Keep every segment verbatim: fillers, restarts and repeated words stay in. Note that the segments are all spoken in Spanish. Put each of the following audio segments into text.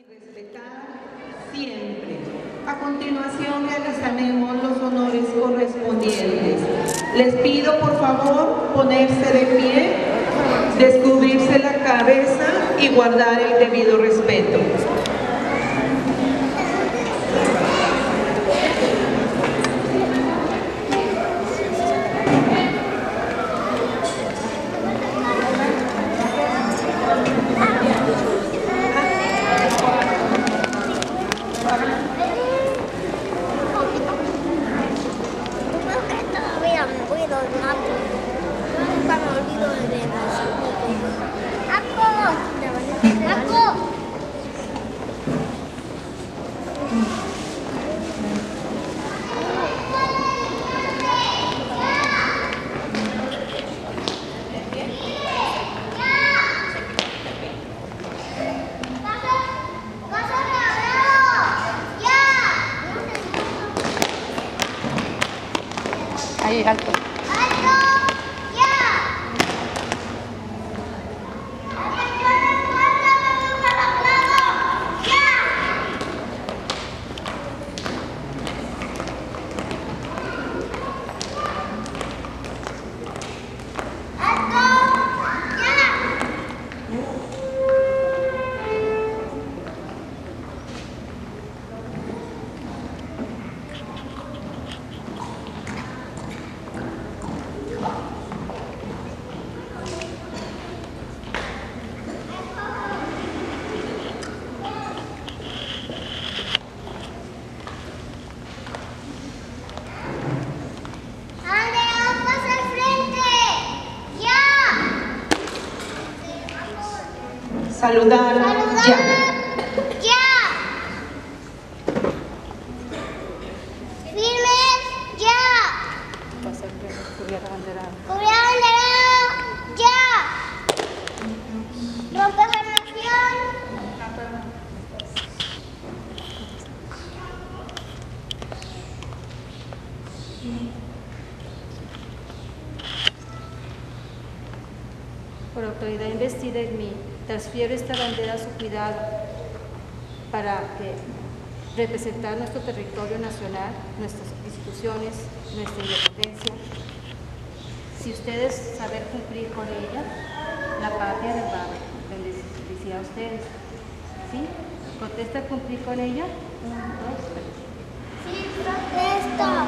Respetar siempre. A continuación realizaremos los honores correspondientes. Les pido por favor ponerse de pie, descubrirse la cabeza y guardar el debido respeto. Ahí, alto. Saludar, Saludar ya. ya. Firmes ya. Cubrir la bandera. Cubrir la bandera ya. Rompe formación. Por autoridad investida en mí, transfiero esta bandera a su cuidado para que representar nuestro territorio nacional, nuestras instituciones, nuestra independencia. Si ustedes saben cumplir con ella, la patria les va a bendecir a ustedes. ¿Sí? ¿Contesta cumplir con ella? Uno, dos, tres. Sí, protesto.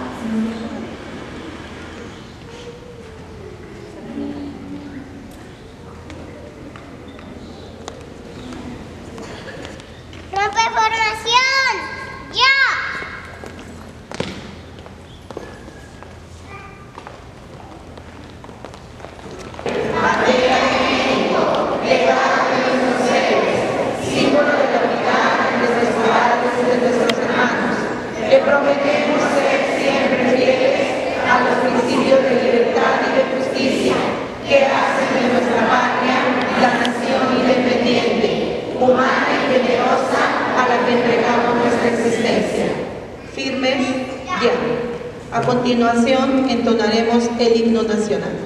Rompe formación ya. Bandera de México, legado de nuestros héroes, símbolo de la unidad de nuestros padres y de nuestros hermanos, que prometemos ser siempre fieles a los principios de libertad y de justicia que hacen de nuestra patria la nación independiente, humana y generosa a la que entregamos nuestra existencia. Firmes, ya. A continuación entonaremos el himno nacional.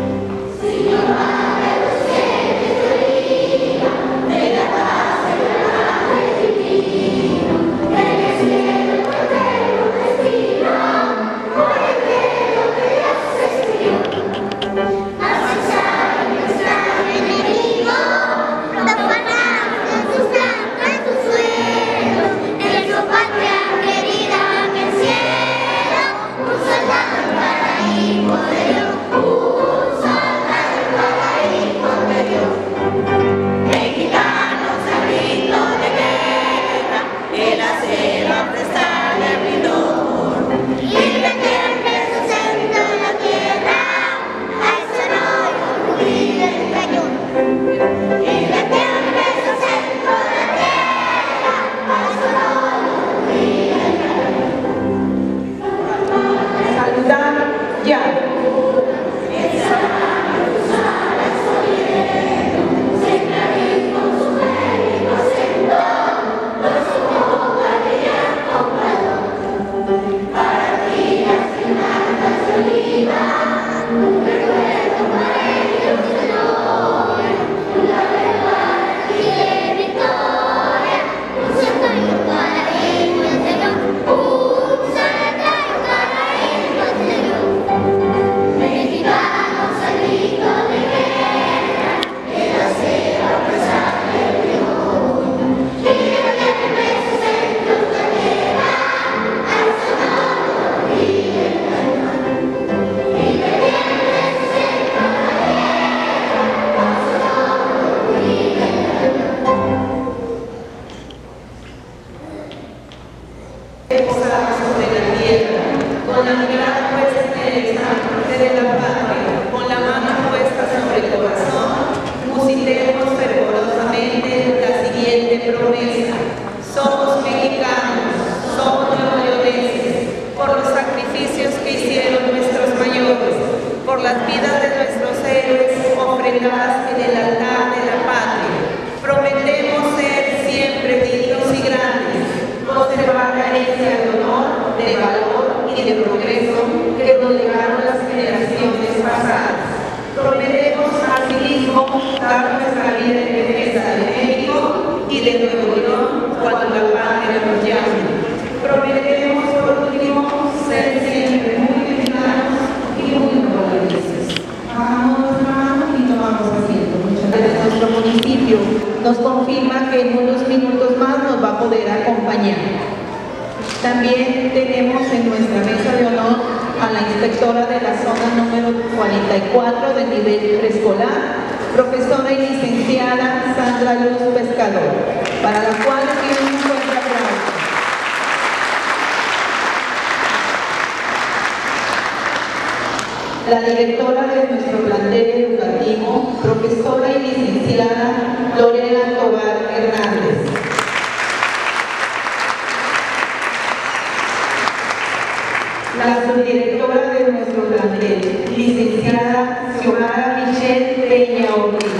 Señor, musitemos fervorosamente la siguiente promesa. Somos mexicanos, somos neoleoneses, por los sacrificios que hicieron nuestros mayores, por las vidas de nuestros héroes ofrendadas en el altar de la patria. Prometemos ser siempre dignos y grandes, conservar la herencia de honor, de valor y de progreso que nos legaron las generaciones pasadas. Prometemos asimismo dar nuestra vida en defensa de México y de Nuevo León cuando la patria nos llame. Prometemos por último ser siempre muy mexicanos y muy orgullosos. Bajamos las manos y tomamos asiento. Nuestro municipio nos confirma que en unos minutos más nos va a poder acompañar. También tenemos en nuestra mesa de honor a la inspectora de la zona número cuarenta y cuatro del nivel preescolar, profesora y licenciada Sandra Luz Pescador, para la cual pido un fuerte aplauso. La directora de nuestro plantel educativo, profesora y licenciada Lorena Tobar Hernández. La subdirectora de nuestro plantel, licenciada Xiomara Michelle Peña Ortiz.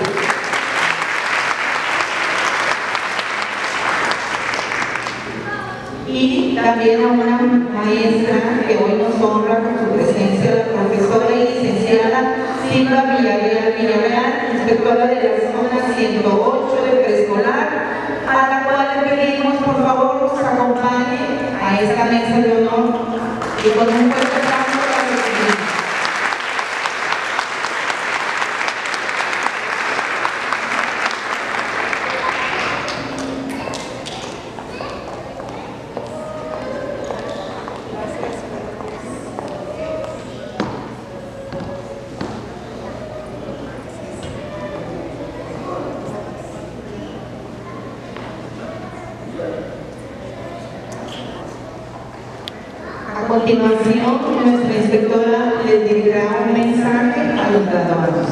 Y también a una maestra que hoy nos honra con su presencia, la profesora y licenciada Silva Villarreal Villarreal, inspectora de la zona ciento ocho de preescolar, a la cual le pedimos por favor nos acompañe a esta mesa de honor y con un fuerte aplauso la recibimos. A continuación, nuestra inspectora les dirigirá un mensaje a los graduados.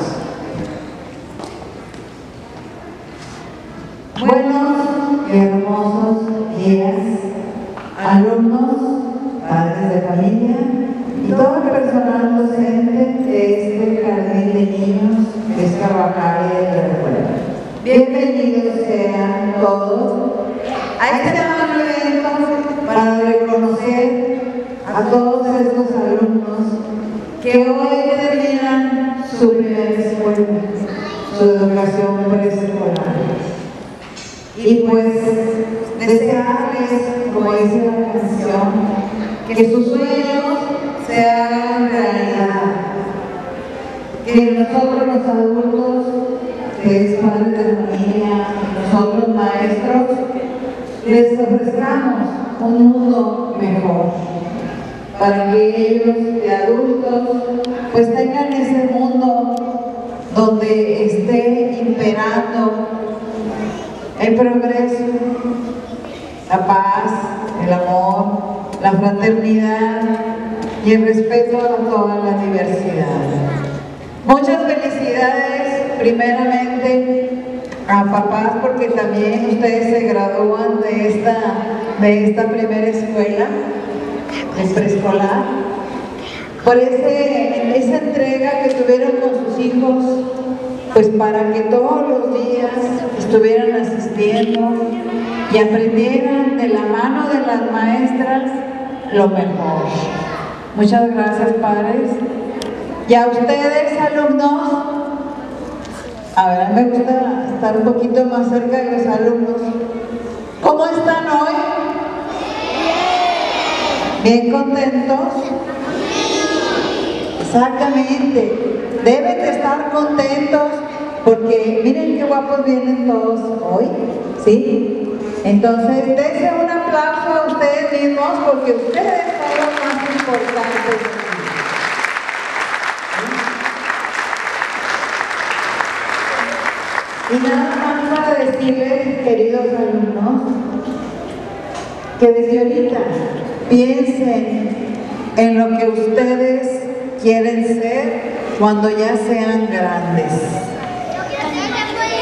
Buenos y hermosos días, alumnos, padres de familia y todo el personal docente de este jardín de niños que es Carvajal de la escuela. Bienvenidos sean todos a este amable evento para reconocer a todos estos alumnos que hoy terminan su primera escuela, su educación preescolar. Y pues desearles, como dice la canción, que sus sueños se hagan realidad, que nosotros los adultos, que es padres de familia, nosotros maestros, les ofrezcamos un mundo mejor, para que ellos de adultos pues tengan ese mundo donde esté imperando el progreso, la paz, el amor, la fraternidad y el respeto a toda la diversidad. Muchas felicidades primeramente a papás, porque también ustedes se gradúan de esta, de esta primera escuela de preescolar, por ese, esa entrega que tuvieron con sus hijos, pues para que todos los días estuvieran asistiendo y aprendieran de la mano de las maestras lo mejor. Muchas gracias, padres. Y a ustedes, alumnos, a ver, me gusta estar un poquito más cerca de los alumnos. ¿Cómo están hoy? ¿Bien contentos? Exactamente. Deben de estar contentos porque miren qué guapos vienen todos hoy, ¿sí? Entonces, dense un aplauso a ustedes mismos porque ustedes son los más importantes. Y nada más para decirles, queridos alumnos, que desde ahorita piensen en lo que ustedes quieren ser cuando ya sean grandes.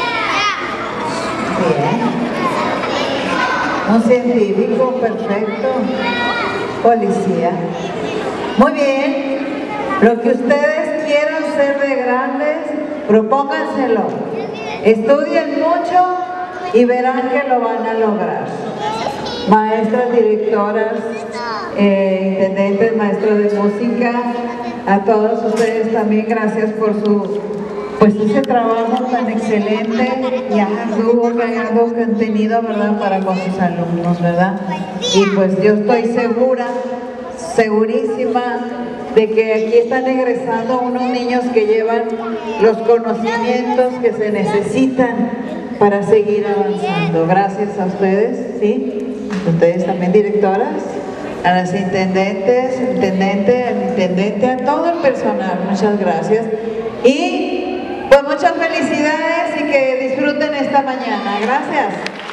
Un científico, perfecto. Policía. Muy bien. Lo que ustedes quieran ser de grandes, propónganselo. Estudien mucho y verán que lo van a lograr. Maestras, directoras, eh, intendentes, maestros de música, a todos ustedes también gracias por su, pues ese trabajo tan excelente y arduo que han tenido, ¿verdad?, para con sus alumnos, ¿verdad? Y pues yo estoy segura, segurísima de que aquí están egresando unos niños que llevan los conocimientos que se necesitan para seguir avanzando. Gracias a ustedes, ¿sí? Ustedes también, directoras, a las intendentes, intendente, al intendente, a todo el personal, muchas gracias. Y pues muchas felicidades y que disfruten esta mañana. Gracias.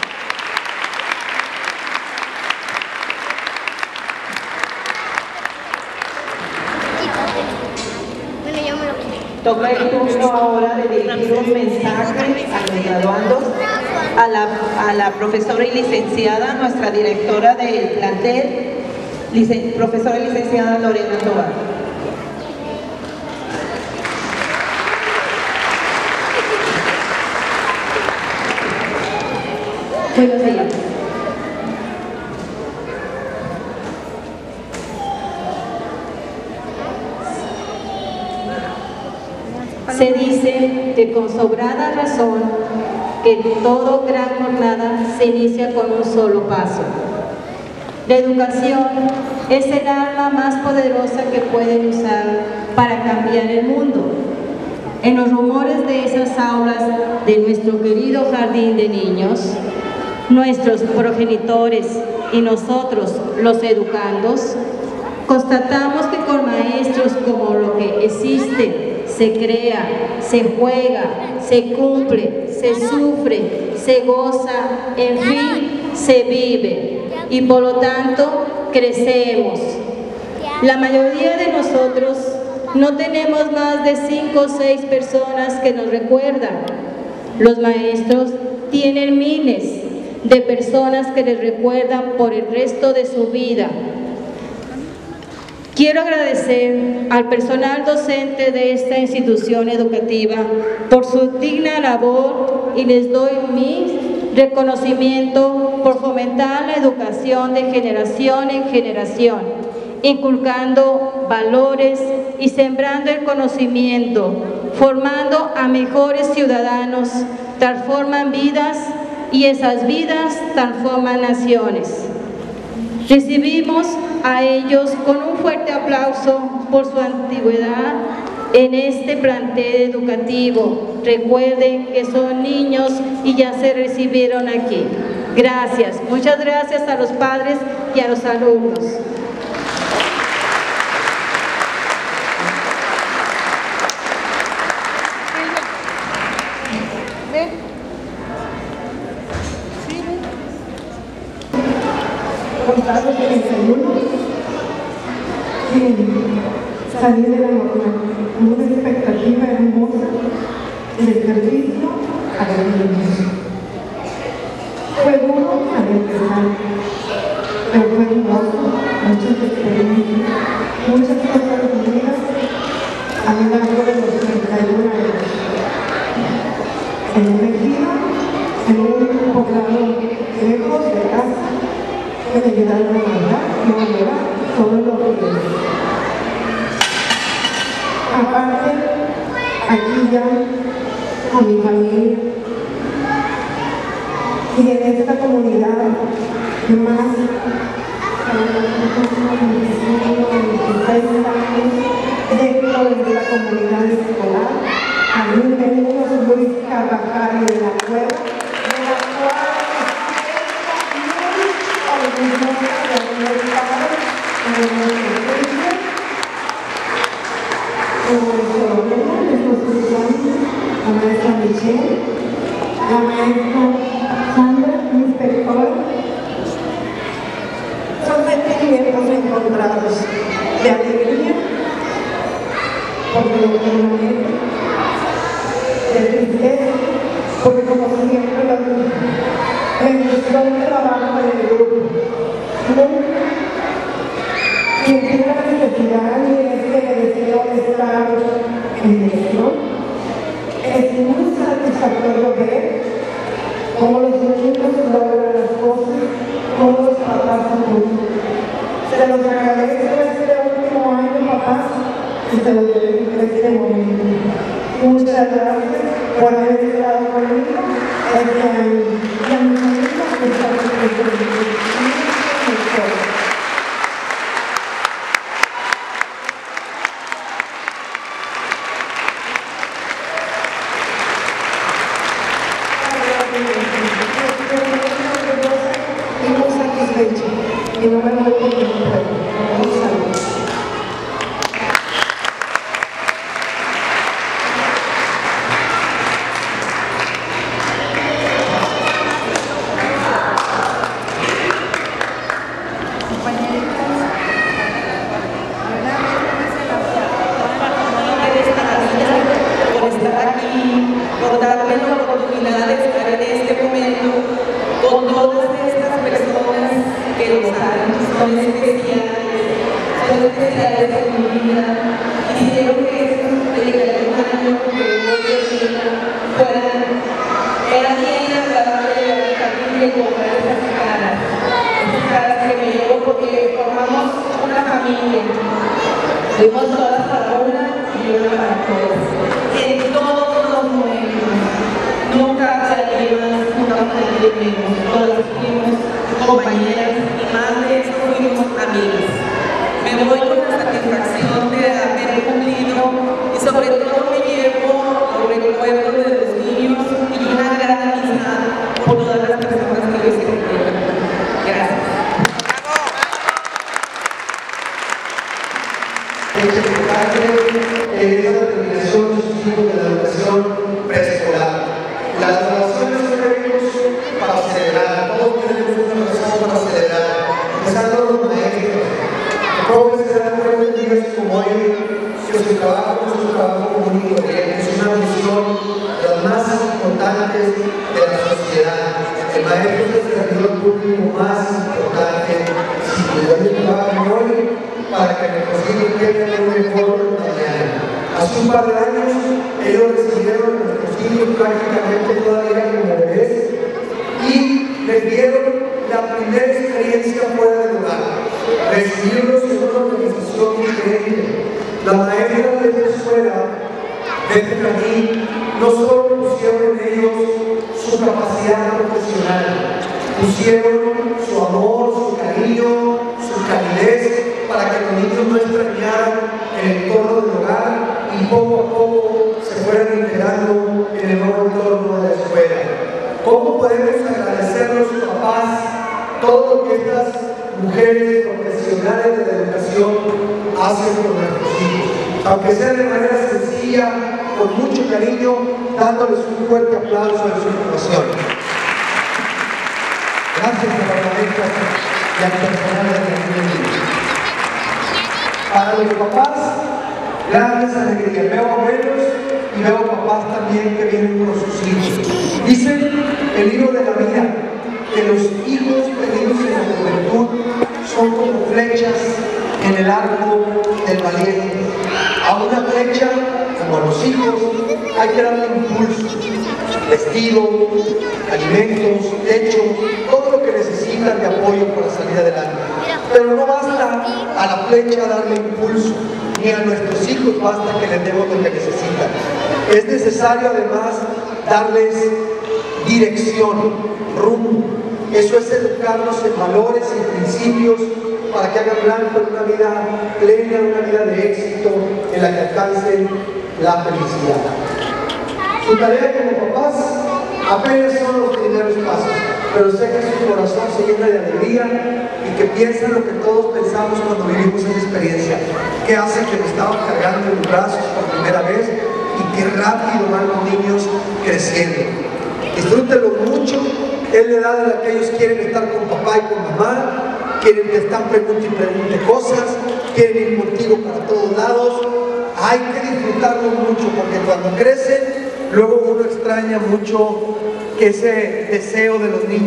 Toca el turno ahora de dirigir un mensaje a los graduandos, a la, a la profesora y licenciada, nuestra directora del plantel, licen, profesora y licenciada Lorena Tobar. Buenos días. Se dice que con sobrada razón que toda gran jornada se inicia con un solo paso. La educación es el arma más poderosa que pueden usar para cambiar el mundo. En los rumores de esas aulas de nuestro querido jardín de niños, nuestros progenitores y nosotros, los educandos, constatamos que con maestros como lo que existe, se crea, se juega, se cumple, se sufre, se goza, en fin, se vive y por lo tanto crecemos. La mayoría de nosotros no tenemos más de cinco o seis personas que nos recuerdan. Los maestros tienen miles de personas que les recuerdan por el resto de su vida. Quiero agradecer al personal docente de esta institución educativa por su digna labor y les doy mi reconocimiento por fomentar la educación de generación en generación, inculcando valores y sembrando el conocimiento, formando a mejores ciudadanos, transforman vidas y esas vidas transforman naciones. Recibimos a ellos con un fuerte aplauso por su antigüedad en este plantel educativo. Recuerden que son niños y ya se recibieron aquí. Gracias, muchas gracias a los padres y a los alumnos. Contados en el segundo, salir de la normal, con una expectativa hermosa en el servicio a los niños. Fue duro al empezar, pero fue hermoso, muchas experiencias, muchas cosas vividas a lo largo de los treinta y un años. En un ejido, en un poblado lejos de casa, que me ayudaron a mandar y a llevar todo lo que es. Aparte, aquí ya con mi familia y en esta comunidad más dentro de la comunidad escolar, también tenemos Luis Carvajal de la Cueva, de la cual la maestra Michelle, la maestra Sandra, mi inspectora. Son sentimientos encontrados de alegría porque lo permanece, de tristeza, porque como siempre lo digo, me gusta no trabajo en el grupo. Nunca. Quien tiene la necesidad y ese deseo de estar en dirección, es muy satisfactorio ver cómo los niños logran las cosas, cómo los papás son. Se los agradezco este último año, papás, y se los dedico en este momento. Muchas gracias por haber estado conmigo este año. Y a mi familia que está conmigo. Y no me voy porque no puedo. Un saludo. Por estar aquí, por darme la oportunidad de estar en este momento con todas estas personas que lo saben, son especiales, son especiales en mi vida. Quisieron que estos treinta y un años que hoy termina fueran, era bien agradable a mi familia encontrar esas caras, esas caras que me llevo porque formamos una familia. Fuimos todas para una y una para todas. En todos los momentos. Nunca nadie más, nunca nadie menos. Todas fuimos compañeras y más de eso fuimos amigas. Me voy con la satisfacción de haber cumplido y sobre todo me llevo los recuerdos de los niños y una gran amistad por todas las personas que hoy se encuentran. Gracias. Es la determinación de sus hijos de la educación preescolar. Las relaciones son eventos para celebrar, todos tenemos una razón para celebrar, empezando los maestros. Jóvenes se dan cuenta en días como hoy que su trabajo es un trabajo común y corriente, es una misión de las más importantes de la sociedad. El maestro es el servidor público más importante. Si le doy el trabajo hoy, para que nuestros hijos tengan un mejor mañana. Hace un par de años, ellos recibieron a nuestros hijos prácticamente todavía como bebés y les dieron la primera experiencia fuera del hogar. Recibirlos en una organización diferente. Las maestras de la escuela, desde allí, no solo pusieron en ellos su capacidad profesional, pusieron su amor, su cariño, su calidez, para que los niños no extrañaran el entorno del hogar y poco a poco se fueran integrando en el nuevo entorno de la escuela. ¿Cómo podemos agradecer a los papás todo lo que estas mujeres profesionales de la educación hacen por nuestros hijos? Aunque sea de manera sencilla, con mucho cariño, dándoles un fuerte aplauso en su actuación. Gracias a las maestras y al personal de la niños. Para los papás, grandes alegrías. Veo abuelos y veo papás también que vienen con sus hijos. Dice el libro de la vida que los hijos perdidos en la juventud son como flechas en el arco del valiente. A una flecha, como a los hijos, hay que darle impulso, vestido, alimentos, techo, todo lo que necesitan de apoyo para salir adelante. Pero no basta a la flecha darle impulso, ni a nuestros hijos basta que les demos lo que necesitan. Es necesario además darles dirección, rumbo. Eso es educarlos en valores y principios para que hagan blanco en una vida plena, una vida de éxito en la que alcancen la felicidad. Su tarea como papás apenas son los primeros pasos, pero sé que su corazón se llena de alegría y que piensan lo que todos pensamos cuando vivimos esa experiencia. ¿Qué hace que me estaban cargando en los brazos por primera vez? Y qué rápido van los niños creciendo. Disfrútenlo mucho. Es la edad en la que ellos quieren estar con papá y con mamá, quieren que están pregunte y pregunte cosas, quieren ir contigo para todos lados. Hay que disfrutarlo mucho porque cuando crecen, luego uno extraña mucho ese deseo de los niños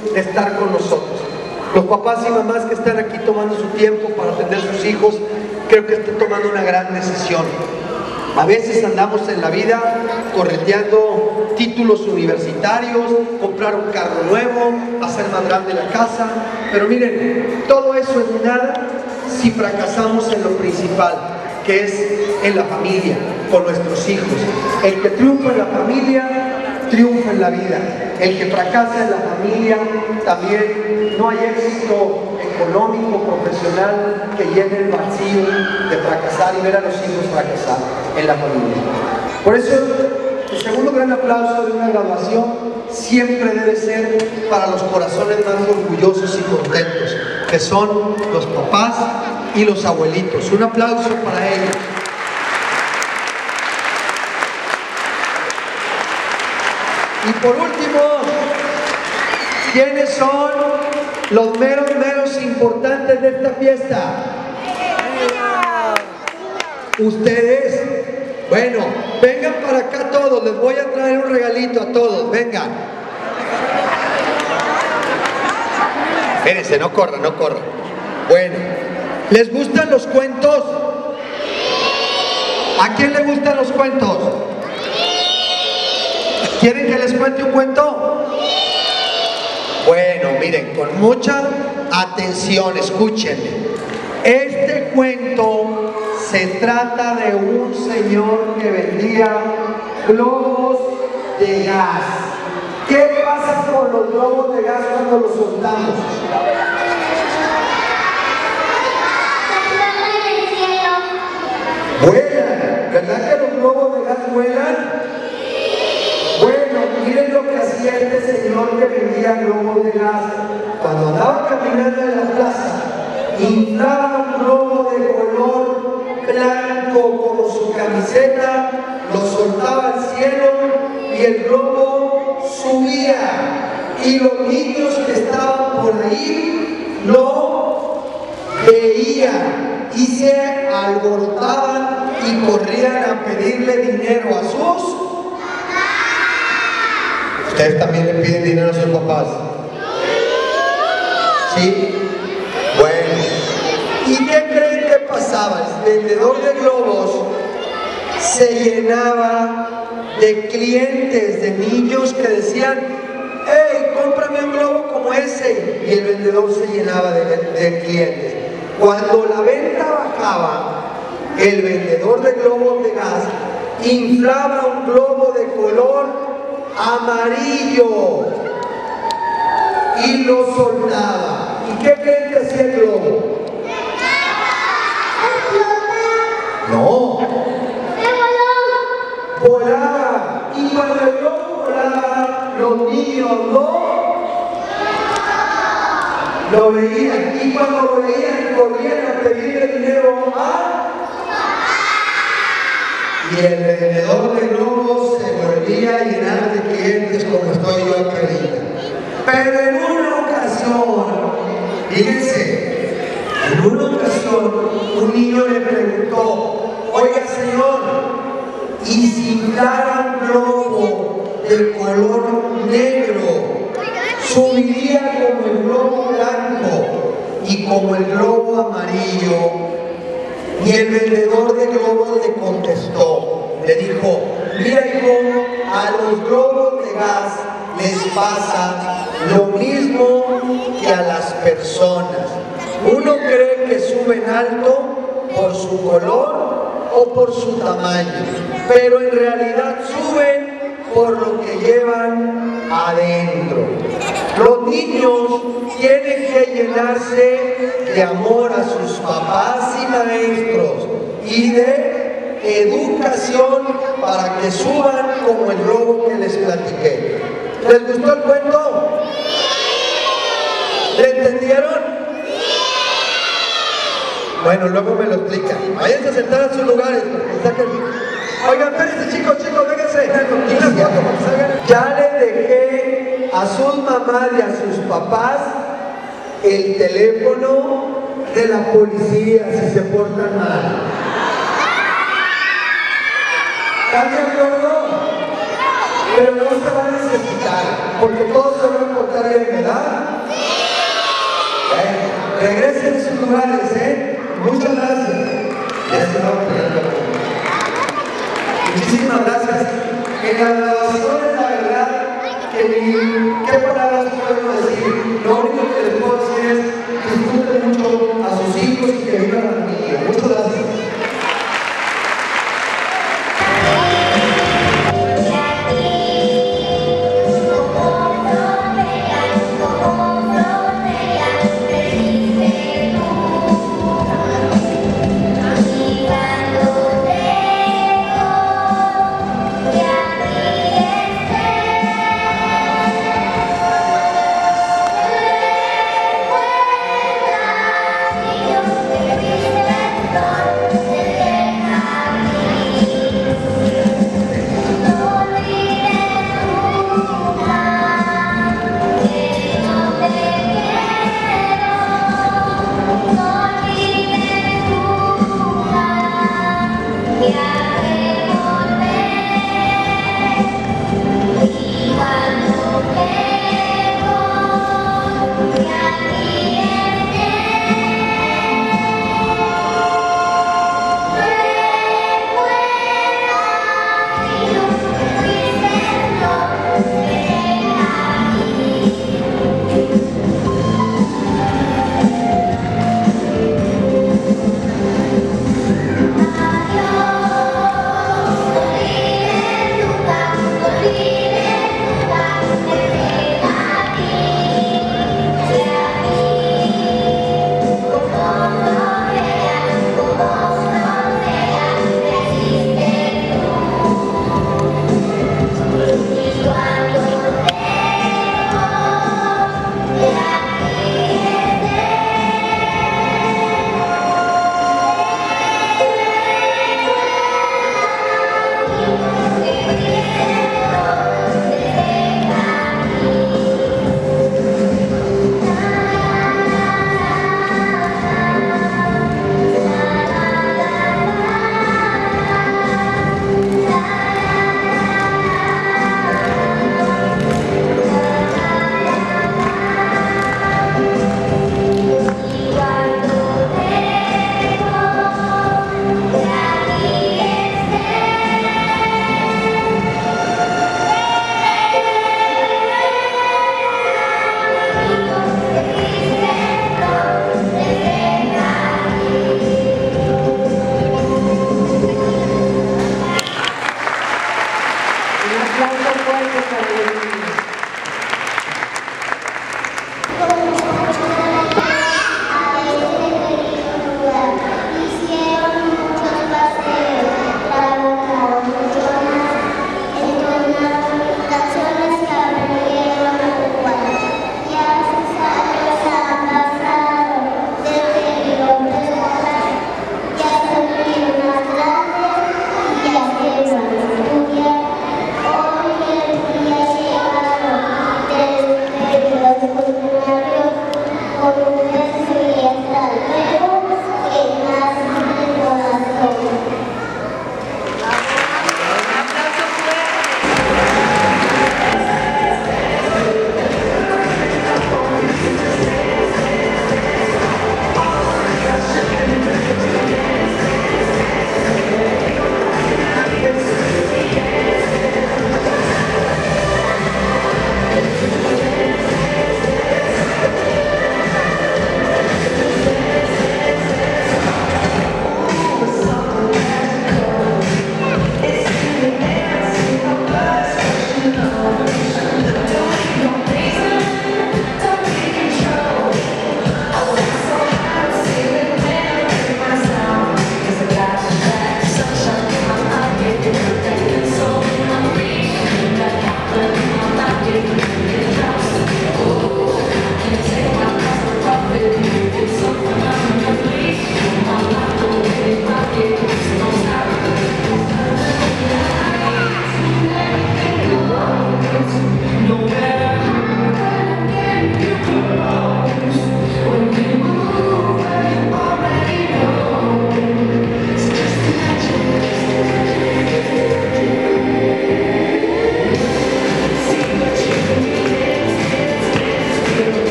de estar con nosotros. Los papás y mamás que están aquí tomando su tiempo para atender a sus hijos, creo que están tomando una gran decisión. A veces andamos en la vida correteando títulos universitarios, comprar un carro nuevo, hacer más grande la casa, pero miren, todo eso es nada si fracasamos en lo principal, que es en la familia, con nuestros hijos. El que triunfa en la familia, triunfa en la vida. El que fracasa en la familia, también no hay éxito económico, profesional, que llene el vacío de fracasar y ver a los hijos fracasar en la familia. Por eso, el segundo gran aplauso de una graduación siempre debe ser para los corazones más orgullosos y contentos, que son los papás y los abuelitos. Un aplauso para ellos. Y por último, ¿quiénes son los meros, meros importantes de esta fiesta? ¿Ustedes? Bueno, vengan para acá todos, les voy a traer un regalito a todos, vengan. Espérense, no corran, no corran. Bueno, ¿les gustan los cuentos? ¿A quién le gustan los cuentos? ¿Quieren que les cuente un cuento? Bueno, miren, con mucha atención, escúchenme. Este cuento se trata de un señor que vendía globos de gas. ¿Qué pasa con los globos de gas cuando los soltamos? Vuelan, ¿verdad que los globos de gas vuelan? Bueno, miren lo que hacía este señor que vendía globos de gas. Cuando andaba caminando en la plaza, inflaba un globo de color blanco como su camiseta, lo soltaba al cielo y el globo subía. Y los niños que estaban por ahí lo veían y se alborotaban y corrían a pedirle dinero a sus. ¿Ustedes también le piden dinero a sus papás? ¿Sí? Bueno. ¿Y qué creen que pasaba? El vendedor de globos se llenaba de clientes, de niños que decían: ¡hey, cómprame un globo como ese! Y el vendedor se llenaba de, de clientes. Cuando la venta bajaba, el vendedor de globos de gas inflaba un globo de color amarillo y lo soltaba. ¿Y qué creen que hacía el globo? No, volaba. Y cuando el globo volaba, los niños no lo veían, y cuando lo veían corrían a pedirle dinero a. Y el vendedor de globos se volvía a llenar de clientes como estoy yo aquí ahorita. Pero en una ocasión, fíjense, en una ocasión un niño le preguntó: oiga señor, ¿y si inflara un globo de color negro, subiría como el globo blanco y como el globo amarillo? Y el vendedor de globos le contestó, le dijo: mira hijo, a los globos de gas les pasa lo mismo que a las personas. Uno cree que suben alto por su color o por su tamaño, pero en realidad suben por lo que llevan adentro. Los niños tienen que llenarse de amor a sus papás y maestros y de educación para que suban como el globo que les platiqué. ¿Les gustó el cuento? ¿Le entendieron? Bueno, luego me lo explican. Váyanse a sentar a sus lugares. Oigan, espérense chicos, chicos, vénganse. Ya les dejé a sus mamás y a sus papás el teléfono de la policía si se portan mal. ¿Están de acuerdo? Pero no se van a necesitar, porque todos se van a portar bien, ¿verdad? Regresen a sus lugares, ¿eh? Muchas gracias. Ya se va a poner. Muchísimas gracias. En la graduación, la verdad, que ni qué palabras puedo decir. Lo único que les puedo decir es que disfruten mucho a sus hijos y que vivan la familia. Muchas gracias. Thank you.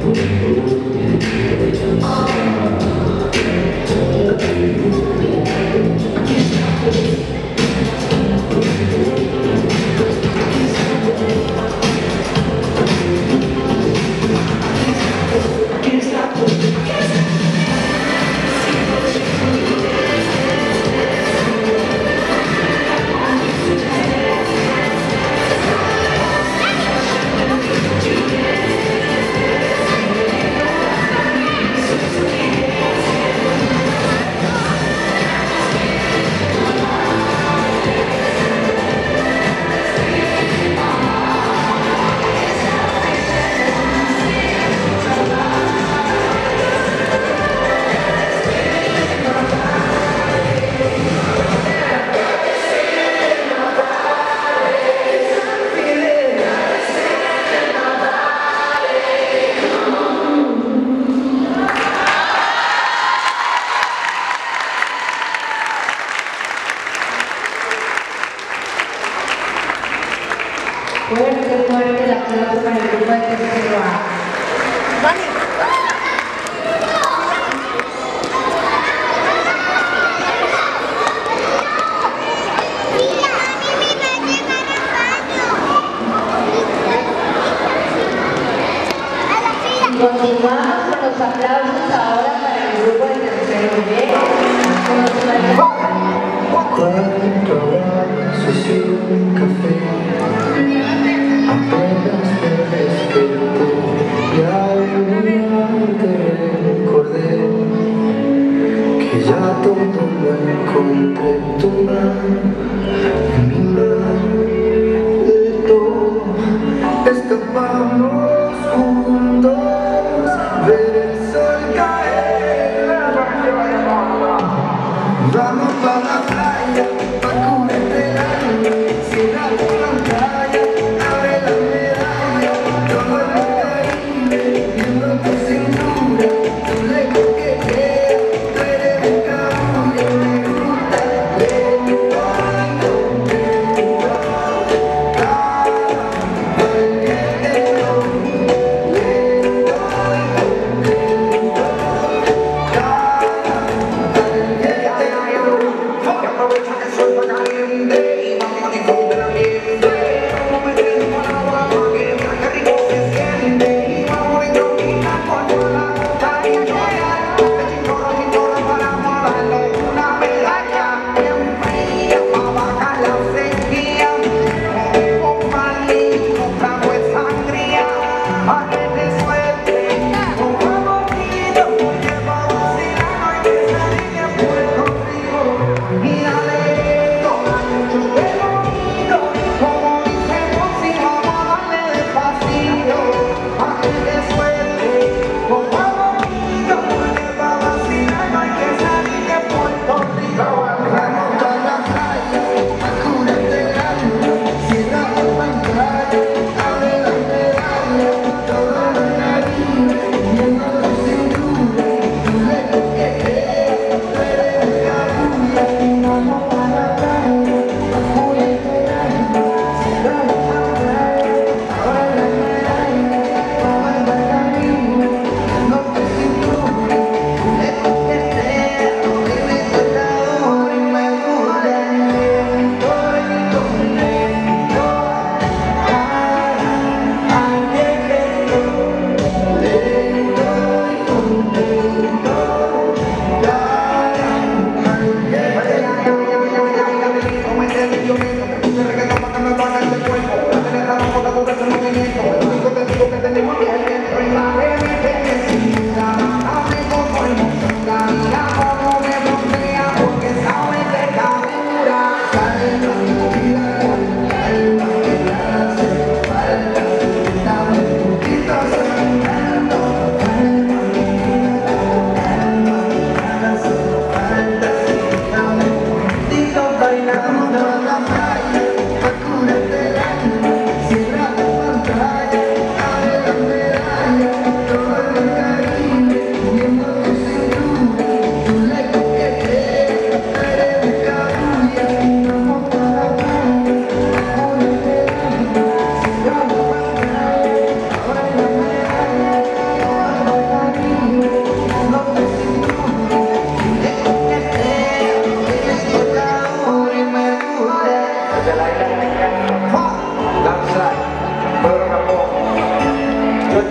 Fuerte, fuerte el aplauso para el grupo de tercero A. Continuamos con los aplausos ahora para el grupo de tercero B. Cuatro abrazos y un café, apenas me desperté y al mirarte recordé que ya todo lo encontré, tu mano en mi mano, de todo escapamos juntos, ver el sol caer. Vamos pa' la playa, pa' cubrirte el alma, cierra tu pantalla, abre la medalla, todo el Caribe, viendo tu cintura, tu lejos que queda, tú eres un caballo, me gusta, lento, lento, ah, al viento, lento,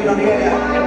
y no niega.